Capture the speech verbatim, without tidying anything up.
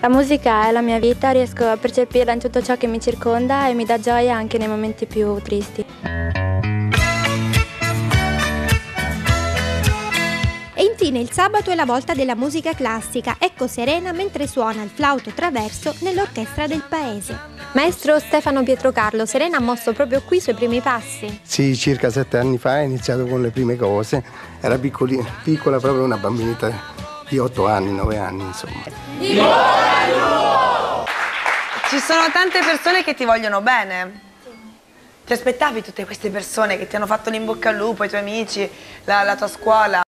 La musica è la mia vita, riesco a percepirla in tutto ciò che mi circonda e mi dà gioia anche nei momenti più tristi. E infine il sabato è la volta della musica classica. Ecco Serena mentre suona il flauto traverso nell'orchestra del paese. Maestro Stefano Pietrocarlo, Serena ha mosso proprio qui i suoi primi passi? Sì, circa sette anni fa ha iniziato con le prime cose. Era piccoli, piccola, proprio una bambinetta di otto anni, nove anni, insomma. Ci sono tante persone che ti vogliono bene. Ti aspettavi tutte queste persone che ti hanno fatto l'in bocca al lupo, i tuoi amici, la, la tua scuola?